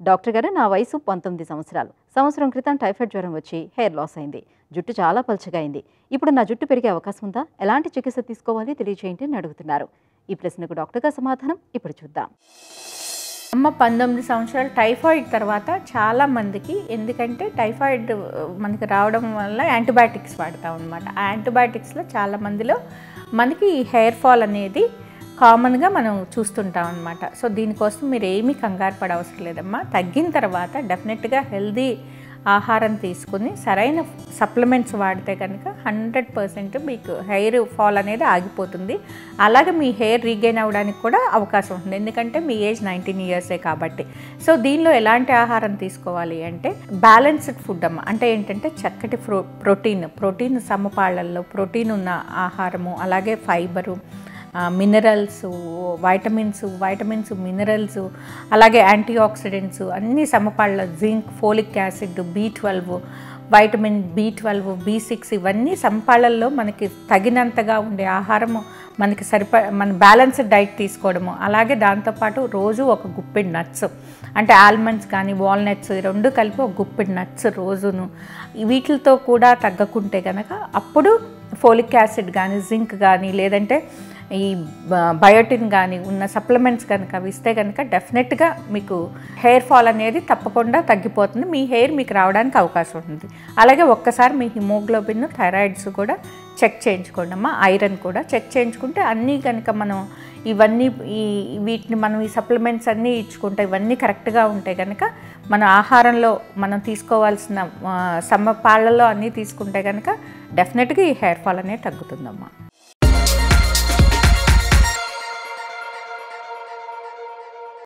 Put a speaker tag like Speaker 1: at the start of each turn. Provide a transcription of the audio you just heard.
Speaker 1: Doctor గారు, నా వయసు 19 సంవత్సరాలు. సంవత్సరం క్రితం టైఫాయిడ్ జ్వరం వచ్చి హెయిర్ లాస్ అయింది. జుట్టు చాలా పల్చగా అయింది. ఇప్పుడు నా జుట్టు పెరిగే అవకాశం ఉందా? ఎలాంటి చికిత్స తీసుకోవాలి తెలియజేయండి అని అడుగుతున్నారు. ఈ ప్రశ్నకు డాక్టర్ గారి సమాధానం ఇప్పుడు చూద్దాం.
Speaker 2: అమ్మ 19 సంవత్సరాలు టైఫాయిడ్ తర్వాత చాలా మందికి, ఎందుకంటే టైఫాయిడ్ మనకి రావడం వల్ల యాంటీబయాటిక్స్ వాడతాం అనమాట. ఆ యాంటీబయాటిక్స్లో చాలా మందిలో మనకి హెయిర్ ఫాల్ అనేది కామన్గా మనం చూస్తుంటాం అనమాట. సో దీనికోసం మీరు ఏమీ కంగారు పడ అవసరం లేదమ్మా. తగ్గిన తర్వాత డెఫినెట్గా హెల్దీ ఆహారం తీసుకుని సరైన సప్లిమెంట్స్ వాడితే కనుక 100% మీకు హెయిర్ ఫాల్ అనేది ఆగిపోతుంది. అలాగే మీ హెయిర్ రీగెయిన్ అవ్వడానికి కూడా అవకాశం ఉంటుంది, ఎందుకంటే మీ ఏజ్ 19 ఇయర్సే కాబట్టి. సో దీనిలో ఎలాంటి ఆహారం తీసుకోవాలి అంటే బ్యాలెన్స్డ్ ఫుడ్ అమ్మ. అంటే ఏంటంటే చక్కటి ప్రోటీన్ సమపాళ్లలో ప్రోటీన్ ఉన్న ఆహారము, అలాగే ఫైబరు, మినరల్స్, వైటమిన్స్, మినరల్స్, అలాగే యాంటీ ఆక్సిడెంట్స్ అన్ని సమపాళ్ళ, zinc, folic acid, B12, vitamin B12, B6 ఇవన్నీ సమపాళ్ళల్లో మనకి తగినంతగా ఉండే ఆహారము మనకి మన బ్యాలెన్స్డ్ డైట్ తీసుకోవడము. అలాగే దాంతోపాటు రోజు ఒక గుప్పెడు నట్స్, అంటే ఆల్మండ్స్ కానీ వాల్నట్స్ రెండు కలిపి ఒక గుప్పెడు నట్స్ రోజును, వీటితో కూడా తగ్గకుంటే కనుక అప్పుడు ఫోలిక్ యాసిడ్ కానీ, జింక్ కానీ, లేదంటే ఈ బయోటిన్ కానీ ఉన్న సప్లిమెంట్స్ కనుక అవి ఇస్తే కనుక డెఫినెట్గా మీకు హెయిర్ ఫాల్ అనేది తప్పకుండా తగ్గిపోతుంది. మీ హెయిర్ మీకు రావడానికి అవకాశం ఉంటుంది. అలాగే ఒక్కసారి మీ హిమోగ్లోబిన్, థైరాయిడ్స్ కూడా చెక్ చేయించుకోండి అమ్మా. ఐరన్ కూడా చెక్ చేయించుకుంటే అన్నీ కనుక మనం ఇవన్నీ వీటిని మనం ఈ సప్లిమెంట్స్ అన్నీ ఇచ్చుకుంటే ఇవన్నీ కరెక్ట్గా ఉంటే కనుక మన ఆహారంలో మనం తీసుకోవాల్సిన సమపాళ్ళలో అన్నీ తీసుకుంటే కనుక డెఫినెట్గా ఈ హెయిర్ ఫాల్ అనేది తగ్గుతుందమ్మా.